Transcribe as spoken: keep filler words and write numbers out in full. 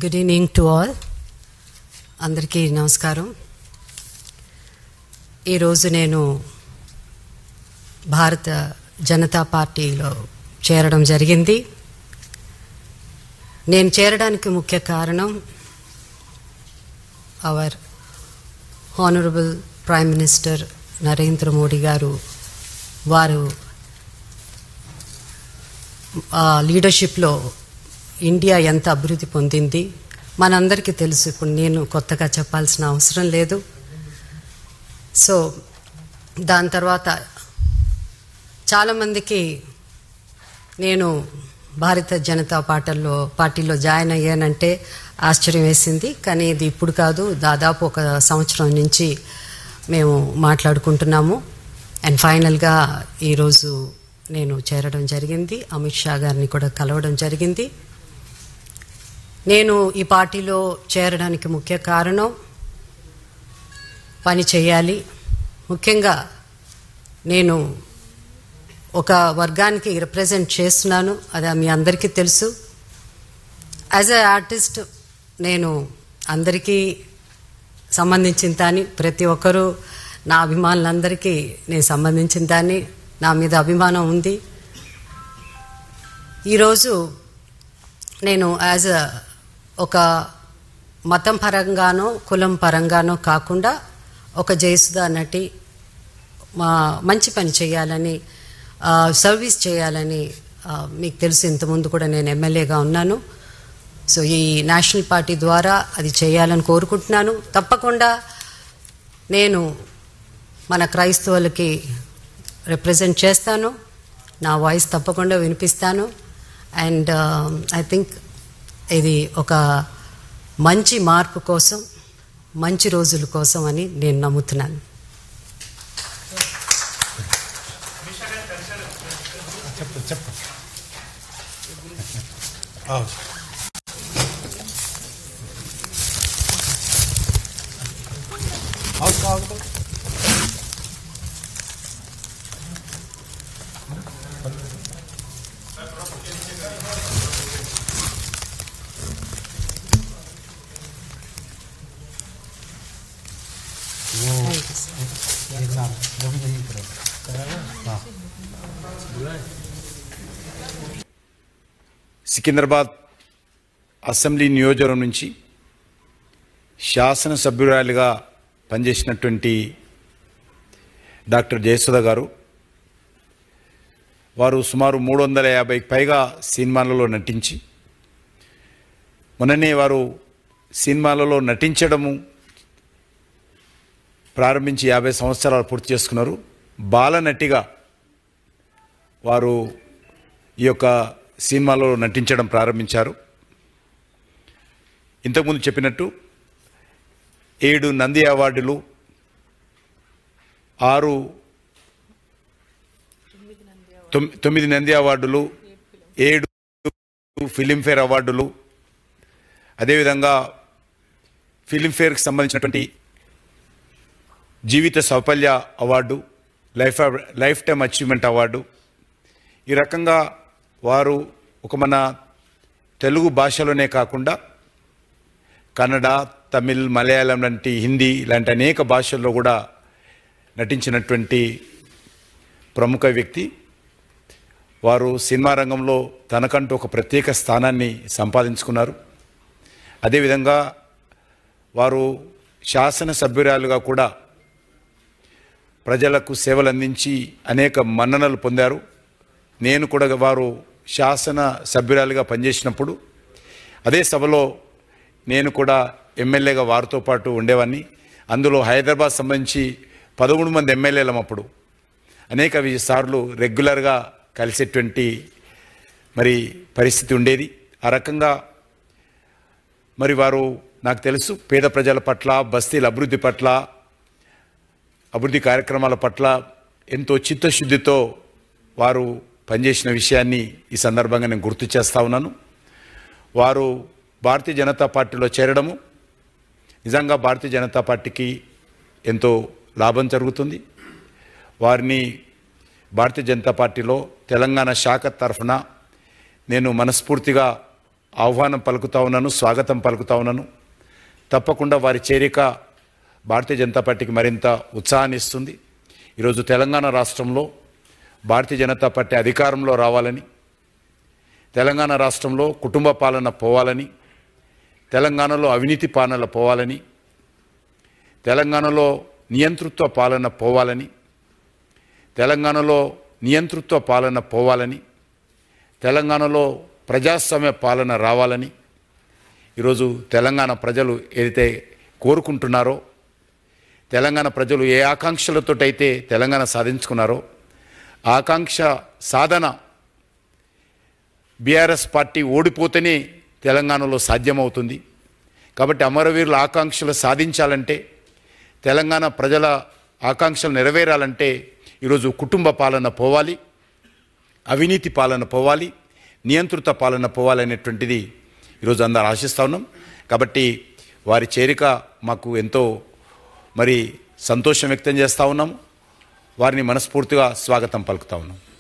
Good evening to all. అందరికీ నమస్కారం. ఈరోజు నేను భారత జనతా పార్టీలో చేరడం జరిగింది. నేను చేరడానికి ముఖ్య కారణం our honourable prime minister Narendra Modi గారు వారు లీడర్షిప్లో ఇండియా ఎంత అభివృద్ధి పొందింది మనందరికీ తెలుసు. ఇప్పుడు నేను కొత్తగా చెప్పాల్సిన అవసరం లేదు. సో దాని తర్వాత చాలామందికి నేను భారత జనతా పార్టీలో పార్టీలో జాయిన్ అయ్యానంటే ఆశ్చర్యం వేసింది. కానీ ఇది ఇప్పుడు కాదు, దాదాపు ఒక సంవత్సరం నుంచి మేము మాట్లాడుకుంటున్నాము. అండ్ ఫైనల్గా ఈరోజు నేను చేరడం జరిగింది. అమిత్ షా గారిని కూడా కలవడం జరిగింది. నేను ఈ పార్టీలో చేరడానికి ముఖ్య కారణం పని చేయాలి. ముఖ్యంగా నేను ఒక వర్గానికి రిప్రజెంట్ చేస్తున్నాను, అది మీ అందరికీ తెలుసు. యాజ్ ఎ ఆర్టిస్ట్ నేను అందరికీ సంబంధించిన దాన్ని, ప్రతి ఒక్కరూ నా అభిమానులందరికీ నేను సంబంధించిన దాన్ని, నా మీద అభిమానం ఉంది. ఈరోజు నేను యాజ్ ఎ ఒక మతం పరంగానో కులం పరంగానో కాకుండా ఒక జయసుధ నటి మా మంచి పని చేయాలని, సర్వీస్ చేయాలని, మీకు తెలుసు ఇంతకుముందు కూడా నేను ఎమ్మెల్యేగా ఉన్నాను. సో ఈ నేషనల్ పార్టీ ద్వారా అది చేయాలని కోరుకుంటున్నాను. తప్పకుండా నేను మన క్రైస్తవులకి రిప్రజెంట్ చేస్తాను, నా వాయిస్ తప్పకుండా వినిపిస్తాను. అండ్ ఐ థింక్ ఇది ఒక మంచి మార్పు కోసం, మంచి రోజుల కోసం అని నేను నమ్ముతున్నాను. సికింద్రాబాద్ అసెంబ్లీ నియోజకవర్గం నుంచి శాసనసభ్యురాలిగా పనిచేసినటువంటి డాక్టర్ జయసుధ గారు, వారు సుమారు మూడు వందల యాభైకి పైగా సినిమాలలో నటించి, మొన్ననే వారు సినిమాలలో నటించడము ప్రారంభించి యాభై సంవత్సరాలు పూర్తి చేసుకున్నారు. బాలనటిగా వారు ఈ యొక్క సినిమాలో నటించడం ప్రారంభించారు. ఇంతకుముందు చెప్పినట్టు ఏడు నంది అవార్డులు, ఆరు తొమ్మిది నంది అవార్డులు, ఏడు ఫిలింఫేర్ అవార్డులు, అదేవిధంగా ఫిలింఫేర్కి సంబంధించినటువంటి జీవిత సౌపల్య award, life life time achievement award, ఈ రకంగా వారు ఒక మన తెలుగు భాషలోనే కాకుండా కన్నడ, తమిళ్, మలయాళం లాంటి, హిందీ లాంటి అనేక భాషల్లో కూడా నటించినటువంటి ప్రముఖ వ్యక్తి. వారు సినిమా రంగంలో తనకంటూ ఒక ప్రత్యేక స్థానాన్ని సంపాదించుకున్నారు. అదేవిధంగా వారు శాసనసభ్యురాలుగా కూడా ప్రజలకు సేవలు అందించి అనేక మన్ననలు పొందారు. నేను కూడా వారు శాసన సభ్యురాలుగా పనిచేసినప్పుడు అదే సభలో నేను కూడా ఎమ్మెల్యేగా వారితో పాటు ఉండేవాడిని. అందులో హైదరాబాద్ సంబంధించి పదమూడు మంది ఎమ్మెల్యేలం అప్పుడు అనేక సార్లు రెగ్యులర్గా కలిసేటువంటి మరి పరిస్థితి ఉండేది. ఆ రకంగా మరి వారు నాకు తెలుసు పేద ప్రజల పట్ల, బస్తీల అభివృద్ధి పట్ల, అభివృద్ధి కార్యక్రమాల పట్ల ఎంతో చిత్తశుద్ధితో వారు పనిచేసిన విషయాన్ని ఈ సందర్భంగా నేను గుర్తు చేస్తూ ఉన్నాను. వారు భారతీయ జనతా పార్టీలో చేరడము నిజంగా భారతీయ జనతా పార్టీకి ఎంతో లాభం జరుగుతుంది. వారిని భారతీయ జనతా పార్టీలో తెలంగాణ శాఖ తరఫున నేను మనస్ఫూర్తిగా ఆహ్వానం పలుకుతా ఉన్నాను, స్వాగతం పలుకుతా ఉన్నాను. తప్పకుండా వారి చేరిక భారతీయ జనతా పార్టీకి మరింత ఉత్సాహాన్ని ఇస్తుంది. ఈరోజు తెలంగాణ రాష్ట్రంలో భారతీయ జనతా పార్టీ అధికారంలో రావాలని, తెలంగాణ రాష్ట్రంలో కుటుంబ పాలన పోవాలని, తెలంగాణలో అవినీతి పాలన పోవాలని, తెలంగాణలో నియంతృత్వ పాలన పోవాలని, తెలంగాణలో నియంతృత్వ పాలన పోవాలని, తెలంగాణలో ప్రజాస్వామ్య పాలన రావాలని ఈరోజు తెలంగాణ ప్రజలు ఏదైతే కోరుకుంటున్నారో, తెలంగాణ ప్రజలు ఏ ఆకాంక్షలతోటైతే తెలంగాణ సాధించుకున్నారో ఆకాంక్ష సాధన బీఆర్ఎస్ పార్టీ ఓడిపోతేనే తెలంగాణలో సాధ్యమవుతుంది. కాబట్టి అమరవీరుల ఆకాంక్షలు సాధించాలంటే, తెలంగాణ ప్రజల ఆకాంక్షలు నెరవేరాలంటే ఈరోజు కుటుంబ పాలన పోవాలి, అవినీతి పాలన పోవాలి, నియంత్రిత పాలన పోవాలనేటువంటిది ఈరోజు అందరూ ఆశిస్తూ ఉన్నాం. కాబట్టి వారి చేరిక మాకు ఎంతో మరి సంతోషం వ్యక్తం చేస్తూ ఉన్నాము. వారిని మనస్ఫూర్తిగా స్వాగతం పలుకుతా ఉన్నాం.